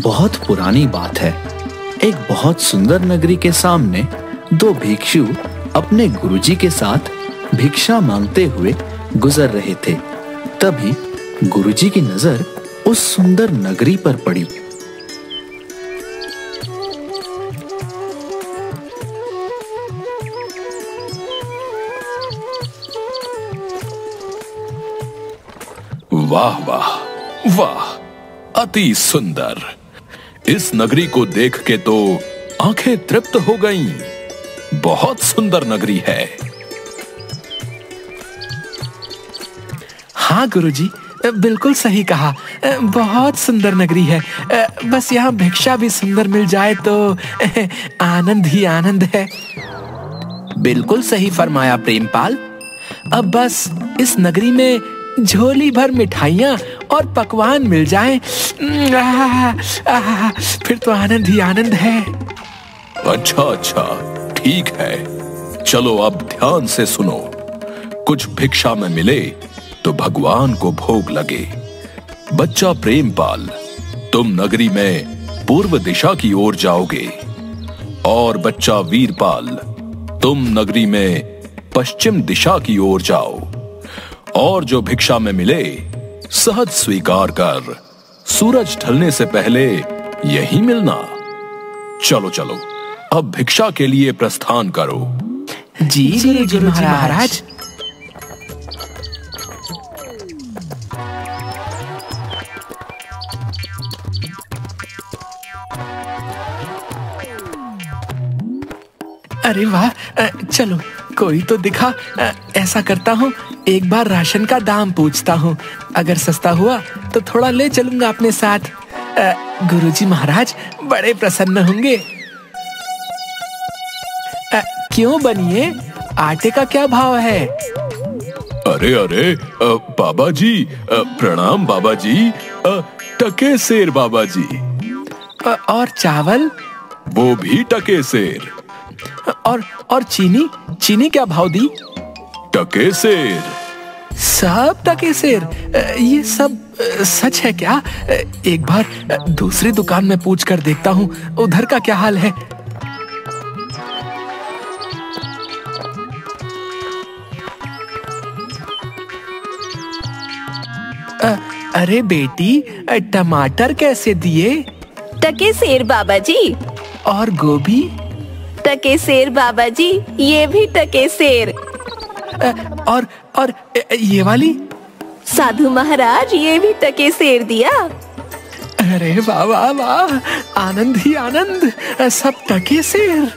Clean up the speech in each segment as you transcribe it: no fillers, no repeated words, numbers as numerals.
बहुत पुरानी बात है। एक बहुत सुंदर नगरी के सामने दो भिक्षु अपने गुरुजी के साथ भिक्षा मांगते हुए गुजर रहे थे। तभी गुरुजी की नजर उस सुंदर नगरी पर पड़ी। वाह वाह वाह, अति सुंदर। इस नगरी को देख के तो आंखें तृप्त हो गईं। बहुत सुंदर नगरी है। हाँ गुरुजी, बिल्कुल सही कहा। बहुत सुंदर नगरी है। बस यहाँ भिक्षा भी सुंदर मिल जाए तो आनंद ही आनंद है। बिल्कुल सही फरमाया प्रेमपाल। अब बस इस नगरी में झोली भर मिठाइयाँ और पकवान मिल जाएं, फिर तो आनंद ही आनंद है। अच्छा अच्छा, ठीक है। चलो अब ध्यान से सुनो। कुछ भिक्षा में मिले तो भगवान को भोग लगे। बच्चा प्रेमपाल, तुम नगरी में पूर्व दिशा की ओर जाओगे और बच्चा वीरपाल, तुम नगरी में पश्चिम दिशा की ओर जाओ और जो भिक्षा में मिले सहज स्वीकार कर सूरज ढलने से पहले यही मिलना। चलो चलो, अब भिक्षा के लिए प्रस्थान करो। जी गुरुजी महाराज। अरे वाह, चलो कोई तो दिखा। ऐसा करता हूँ, एक बार राशन का दाम पूछता हूँ। अगर सस्ता हुआ तो थोड़ा ले चलूंगा अपने साथ। गुरुजी महाराज बड़े प्रसन्न होंगे। क्यों बनिए, आटे का क्या भाव है? अरे अरे बाबा जी, प्रणाम बाबा जी। टके सेर बाबा जी। और चावल? वो भी टके सेर। और चीनी क्या भाव दी? टके सेर। सब टके सेर? ये सब सच है क्या? एक बार दूसरी दुकान में पूछ कर देखता हूँ, उधर का क्या हाल है। अरे बेटी, टमाटर कैसे दिए? टके सेर बाबा जी। और गोभी? टके सेर बाबा जी, ये भी टके सेर। और ये वाली? साधु महाराज, ये भी टके सेर दिया। अरे वाह वाह वाह, आनंद ही आनंद, सब टके सेर।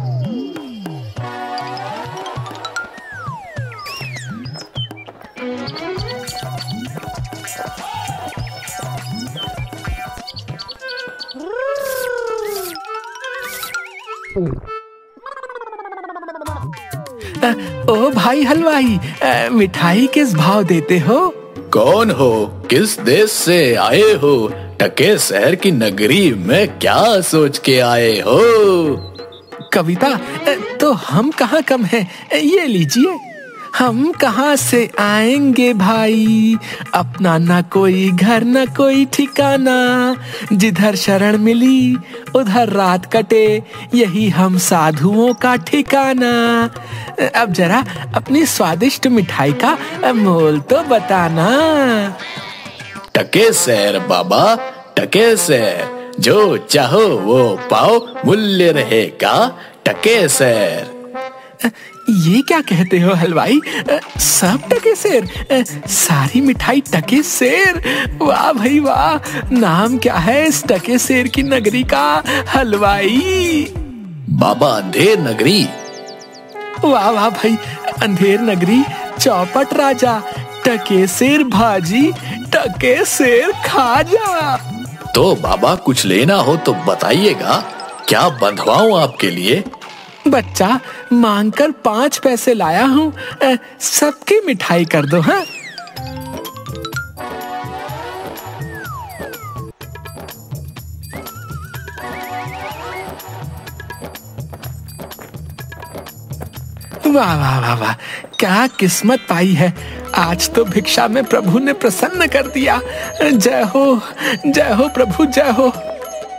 ओ भाई हलवाई, मिठाई किस भाव देते हो? कौन हो? किस देश से आए हो? टके शहर की नगरी में क्या सोच के आए हो? कविता, तो हम कहाँ कम हैं, ये लीजिए। हम कहाँ से आएंगे भाई, अपना ना कोई घर ना कोई ठिकाना, जिधर शरण मिली उधर रात कटे, यही हम साधुओं का ठिकाना। अब जरा अपनी स्वादिष्ट मिठाई का मोल तो बताना। टके शहर बाबा, टके शहर, जो चाहो वो पाओ, मूल्य रहेगा टके शहर। ये क्या कहते हो हलवाई? सब टके सेर, सारी मिठाई टके सेर? वाह भाई वाह, नाम क्या है इस टके सेर की नगरी का हलवाई? बाबा अंधेर नगरी। वाह वाह भाई, अंधेर नगरी, चौपट राजा, टके सेर भाजी, टके सेर खाजा। तो बाबा कुछ लेना हो तो बताइएगा, क्या बंधवाऊं आपके लिए? बच्चा, मांगकर 5 पैसे लाया हूँ, सबकी मिठाई कर दो। हाँ, वाह वाह वाह वाह, क्या किस्मत पाई है। आज तो भिक्षा में प्रभु ने प्रसन्न कर दिया। जय हो प्रभु, जय हो।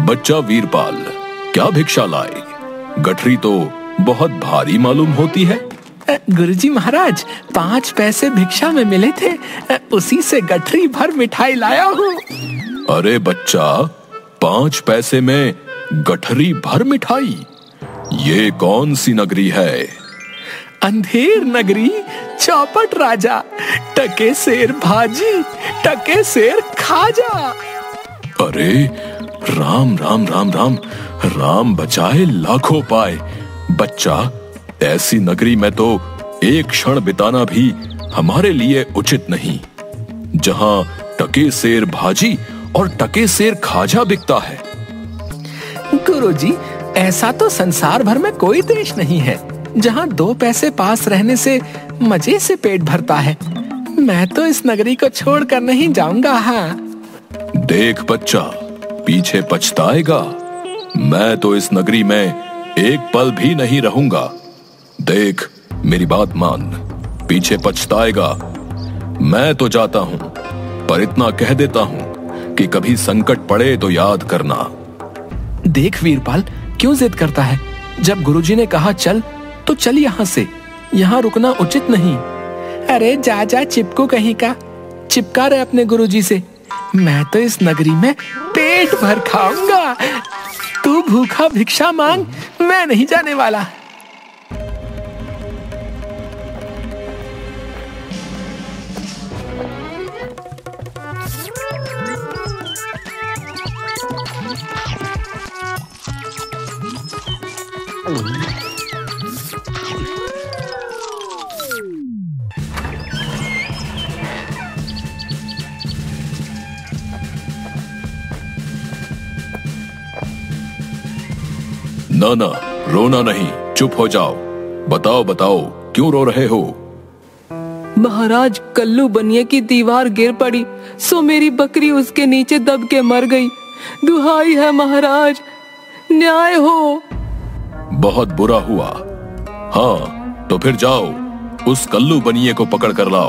बच्चा वीरपाल, क्या भिक्षा लाए? गठरी तो बहुत भारी मालूम होती है। गुरुजी महाराज, 5 पैसे भिक्षा में मिले थे, उसी से गठरी भर मिठाई लाया हूँ। अरे बच्चा, 5 पैसे में गठरी भर मिठाई? ये कौन सी नगरी है? अंधेर नगरी, चौपट राजा, टके शेर भाजी, टके शेर खाजा। अरे राम राम राम राम, राम बचाए लाखों पाए। बच्चा, ऐसी नगरी में तो एक क्षण बिताना भी हमारे लिए उचित नहीं, जहां टके शेर भाजी और टके शेर खाजा बिकता है। गुरुजी, ऐसा तो संसार भर में कोई देश नहीं है जहां 2 पैसे पास रहने से मजे से पेट भरता है। मैं तो इस नगरी को छोड़कर नहीं जाऊंगा। हाँ, देख बच्चा, पीछे पछताएगा। मैं तो इस नगरी में एक पल भी नहीं रहूंगा। देख, मेरी बात मान, पीछे पछताएगा। मैं तो जाता हूं, पर इतना कह देता हूं कि कभी संकट पड़े तो याद करना। देख वीरपाल, क्यों जिद करता है? जब गुरुजी ने कहा चल, तो चल यहाँ से। यहाँ रुकना उचित नहीं। अरे जा जा चिपकू कहीं का, चिपका रहे अपने गुरुजी से। मैं तो इस नगरी में पेट भर खाऊंगा। तू भूखा भिक्षा मांग, मैं नहीं जाने वाला। ना ना, रोना नहीं, चुप हो जाओ। बताओ बताओ, क्यों रो रहे हो? महाराज, कल्लू बनिए की दीवार गिर पड़ी, सो मेरी बकरी उसके नीचे दब के मर गई। दुहाई है महाराज, न्याय हो। बहुत बुरा हुआ। हाँ, तो फिर जाओ, उस कल्लू बनिए को पकड़ कर लाओ।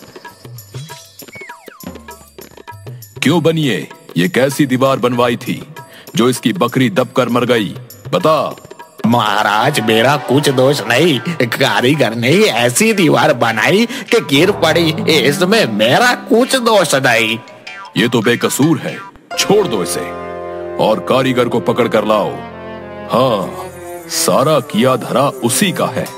क्यों बनिए, ये कैसी दीवार बनवाई थी जो इसकी बकरी दबकर मर गई? बता। महाराज, मेरा कुछ दोष नहीं, कारीगर ने ऐसी दीवार बनाई कि गिर पड़ी, इसमें मेरा कुछ दोष नहीं। ये तो बेकसूर है, छोड़ दो इसे और कारीगर को पकड़ कर लाओ। हाँ, सारा किया धरा उसी का है।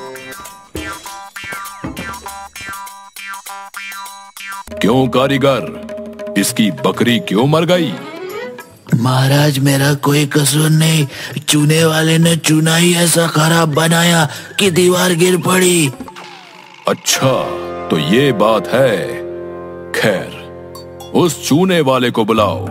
क्यों कारीगर, इसकी बकरी क्यों मर गई? महाराज, मेरा कोई कसूर नहीं, चूने वाले ने चूना ही ऐसा खराब बनाया कि दीवार गिर पड़ी। अच्छा, तो ये बात है। खैर, उस चूने वाले को बुलाओ।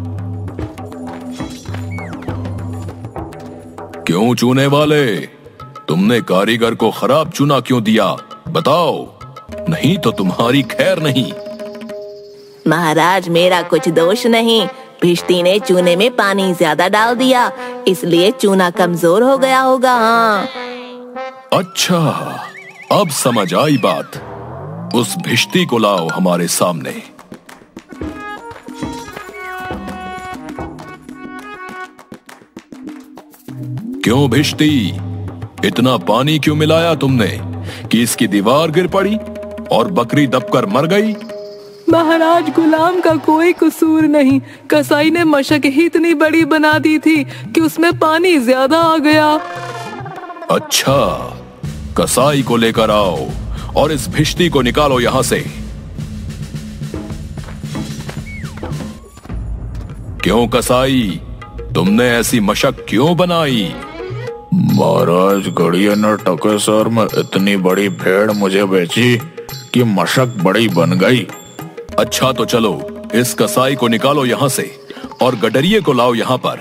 क्यों चूने वाले, तुमने कारीगर को खराब चूना क्यों दिया? बताओ, नहीं तो तुम्हारी खैर नहीं। महाराज, मेरा कुछ दोष नहीं, भिश्ती ने चूने में पानी ज्यादा डाल दिया, इसलिए चूना कमजोर हो गया होगा। हाँ। अच्छा, अब समझ आई बात। उस भिश्ती को लाओ हमारे सामने। क्यों भिश्ती, इतना पानी क्यों मिलाया तुमने कि इसकी दीवार गिर पड़ी और बकरी दबकर मर गई? महाराज, गुलाम का कोई कसूर नहीं, कसाई ने मशक ही इतनी बड़ी बना दी थी कि उसमें पानी ज्यादा आ गया। अच्छा, कसाई को लेकर आओ और इस भिश्ती को निकालो यहां से। क्यों कसाई, तुमने ऐसी मशक क्यों बनाई? महाराज, गड़िया ने टकेसर में इतनी बड़ी भेड़ मुझे बेची कि मशक बड़ी बन गई। अच्छा, तो चलो इस कसाई को निकालो यहां से और गडरिये को लाओ यहां पर।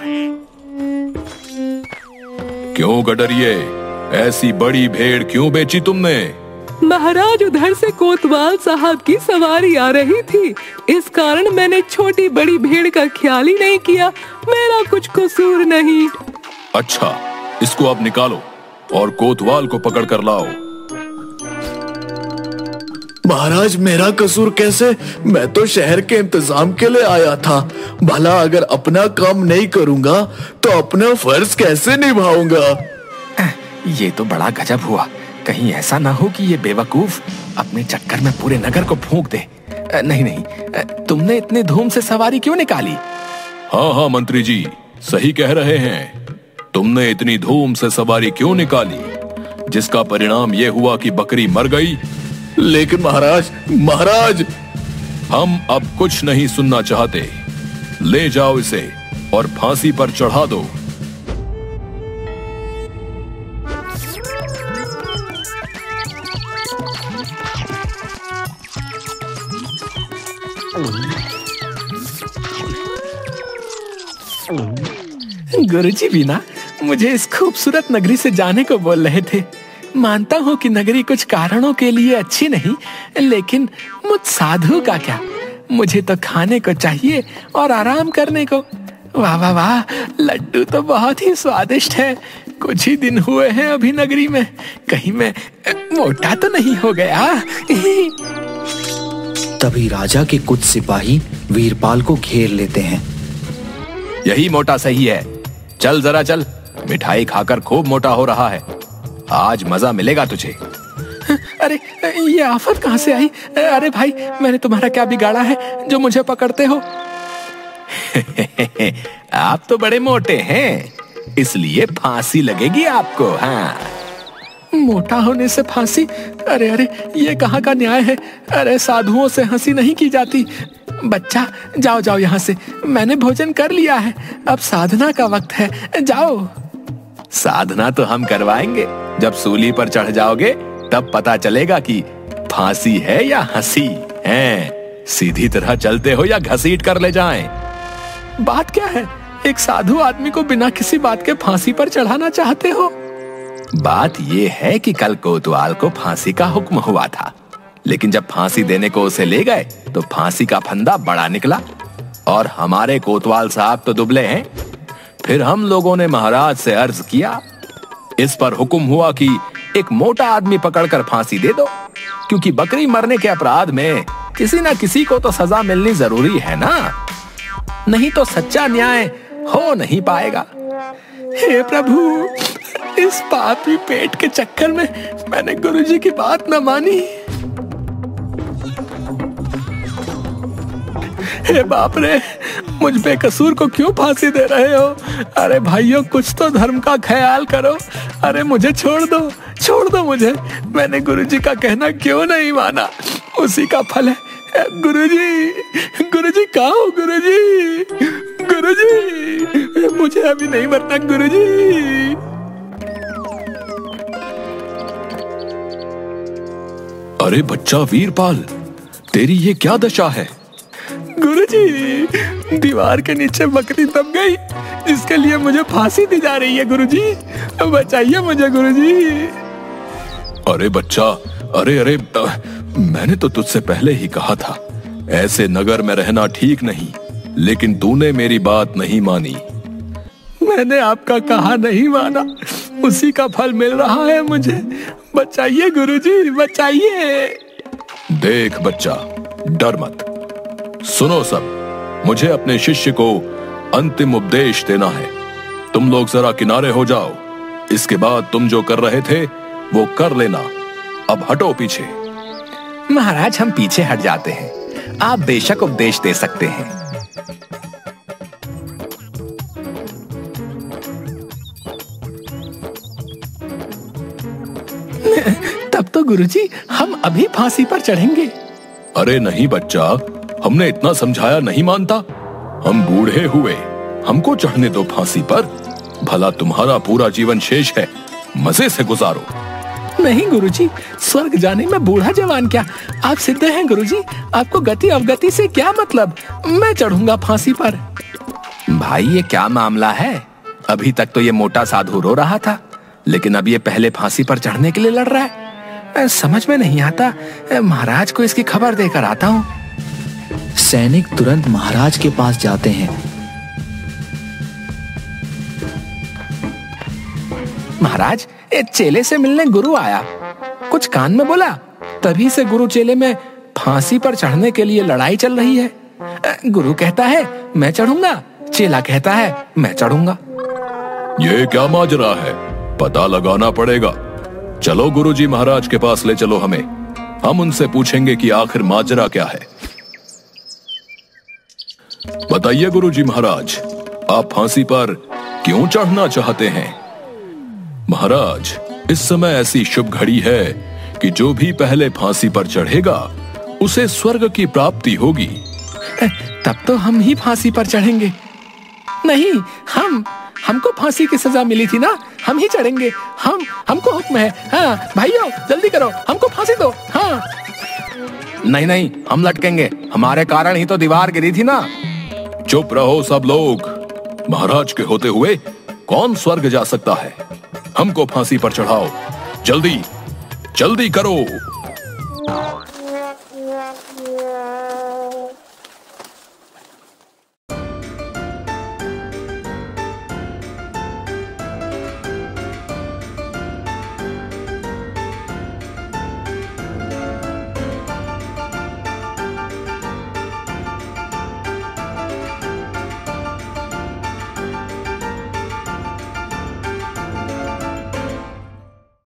क्यों गडरिये, ऐसी बड़ी भेड़ क्यों बेची तुमने? महाराज, उधर से कोतवाल साहब की सवारी आ रही थी, इस कारण मैंने छोटी बड़ी भेड़ का ख्याल ही नहीं किया। मेरा कुछ कसूर नहीं। अच्छा, इसको अब निकालो और कोतवाल को पकड़ कर लाओ। महाराज मेरा कसूर कैसे? मैं तो शहर के इंतजाम के लिए आया था। भला अगर अपना काम नहीं करूंगा तो अपना फर्ज कैसे निभाऊंगा? ये तो बड़ा गजब हुआ। कहीं ऐसा ना हो कि ये बेवकूफ अपने चक्कर में पूरे नगर को फूंक दे। नहीं नहीं, तुमने इतने धूम से सवारी क्यों निकाली? हाँ हाँ मंत्री जी, सही कह रहे हैं। तुमने इतनी धूम से सवारी क्यों निकाली, जिसका परिणाम ये हुआ कि बकरी मर गई। लेकिन महाराज हम अब कुछ नहीं सुनना चाहते। ले जाओ इसे और फांसी पर चढ़ा दो। गुरुजी भी ना मुझे इस खूबसूरत नगरी से जाने को बोल रहे थे। मानता हूँ कि नगरी कुछ कारणों के लिए अच्छी नहीं, लेकिन मुझ साधु का क्या? मुझे तो खाने को चाहिए और आराम करने को। वाह वाह वाह, लड्डू तो बहुत ही स्वादिष्ट है। कुछ ही दिन हुए हैं अभी नगरी में, कहीं मैं मोटा तो नहीं हो गया? तभी राजा के कुछ सिपाही वीरपाल को घेर लेते हैं। यही मोटा सही है। चल जरा चल, मिठाई खाकर खूब मोटा हो रहा है। आज मजा मिलेगा तुझे। अरे ये आफत कहाँ से आई? अरे भाई, मैंने तुम्हारा क्या बिगाड़ा है जो मुझे पकड़ते हो? आप तो बड़े मोटे हैं, इसलिए फांसी लगेगी आपको। हाँ, मोटा होने से फांसी? अरे अरे, ये कहाँ का न्याय है? अरे साधुओं से हंसी नहीं की जाती। बच्चा जाओ जाओ यहाँ से, मैंने भोजन कर लिया है, अब साधना का वक्त है, जाओ। साधना तो हम करवाएंगे। जब सूली पर चढ़ जाओगे तब पता चलेगा कि फांसी है या हंसी है। सीधी तरह चलते हो या घसीट कर ले जाएं? बात क्या है? एक साधु आदमी को बिना किसी बात के फांसी पर चढ़ाना चाहते हो? बात यह है कि कल कोतवाल को फांसी का हुक्म हुआ था, लेकिन जब फांसी देने को उसे ले गए तो फांसी का फंदा बड़ा निकला और हमारे कोतवाल साहब तो दुबले हैं। फिर हम लोगों ने महाराज से अर्ज किया। इस पर हुक्म हुआ कि एक मोटा आदमी पकड़कर फांसी दे दो, क्योंकि बकरी मरने के अपराध में किसी ना किसी को तो सजा मिलनी जरूरी है ना, नहीं तो सच्चा न्याय हो नहीं पाएगा। हे प्रभु, इस पापी पेट के चक्कर में मैंने गुरुजी की बात न मानी। हे बाप रे, मुझ बेकसूर को क्यों फांसी दे रहे हो? अरे भाइयों, कुछ तो धर्म का ख्याल करो। अरे मुझे छोड़ दो मुझे। मैंने गुरुजी का कहना क्यों नहीं माना? उसी का फल है। गुरुजी कहाँ हो? गुरुजी, मुझे अभी नहीं मरना गुरुजी। अरे बच्चा वीरपाल, तेरी ये क्या दशा है? गुरुजी, दीवार के नीचे बकरी दब गई, जिसके लिए मुझे फांसी दी जा रही है। गुरुजी, बचाइए मुझे गुरुजी। अरे बच्चा, अरे मैंने तो तुझसे पहले ही कहा था, ऐसे नगर में रहना ठीक नहीं, लेकिन तूने मेरी बात नहीं मानी। मैंने आपका कहा नहीं माना, उसी का फल मिल रहा है मुझे। बचाइए गुरुजी, बचाइए। देख बच्चा, डर मत। सुनो सब, मुझे अपने शिष्य को अंतिम उपदेश देना है। तुम लोग जरा किनारे हो जाओ। इसके बाद तुम जो कर रहे थे वो कर लेना। अब हटो पीछे। महाराज, हम पीछे हट जाते हैं, आप बेशक उपदेश दे सकते हैं। तब तो गुरुजी, हम अभी फांसी पर चढ़ेंगे। अरे नहीं बच्चा, हमने इतना समझाया नहीं मानता। हम बूढ़े हुए, हमको चढ़ने दो फांसी पर। भला तुम्हारा पूरा जीवन शेष है, मजे से गुजारो। नहीं गुरुजी, स्वर्ग जाने में बूढ़ा जवान क्या? आप सिद्ध हैं गुरुजी, आपको गति अवगति से क्या मतलब? मैं चढ़ूंगा फांसी पर। भाई, ये क्या मामला है? अभी तक तो ये मोटा साधु रो रहा था, लेकिन अब ये पहले फांसी पर चढ़ने के लिए लड़ रहा है। समझ में नहीं आता। महाराज को इसकी खबर देकर आता हूँ। सैनिक तुरंत महाराज के पास जाते हैं। महाराज, एक चेले से मिलने गुरु आया, कुछ कान में बोला। तभी से गुरु चेले में फांसी पर चढ़ने के लिए लड़ाई चल रही है। गुरु कहता है मैं चढ़ूंगा, चेला कहता है मैं चढ़ूंगा। ये क्या माजरा है, पता लगाना पड़ेगा। चलो गुरुजी महाराज के पास ले चलो हमें, हम उनसे पूछेंगे कि आखिर माजरा क्या है। बताइए गुरुजी महाराज, आप फांसी पर क्यों चढ़ना चाहते हैं? महाराज, इस समय ऐसी शुभ घड़ी है कि जो भी पहले फांसी पर चढ़ेगा उसे स्वर्ग की प्राप्ति होगी। तब तो हम ही फांसी पर चढ़ेंगे। नहीं, हमको फांसी की सजा मिली थी ना, हम ही चढ़ेंगे। हमको हुक्म है। हाँ भाइयों, जल्दी करो, हमको फांसी दो। हाँ। नहीं नहीं, हम लटकेंगे, हमारे कारण ही तो दीवार गिरी थी ना। चुप रहो सब लोग, महाराज के होते हुए कौन स्वर्ग जा सकता है? हमको फांसी पर चढ़ाओ, जल्दी जल्दी करो।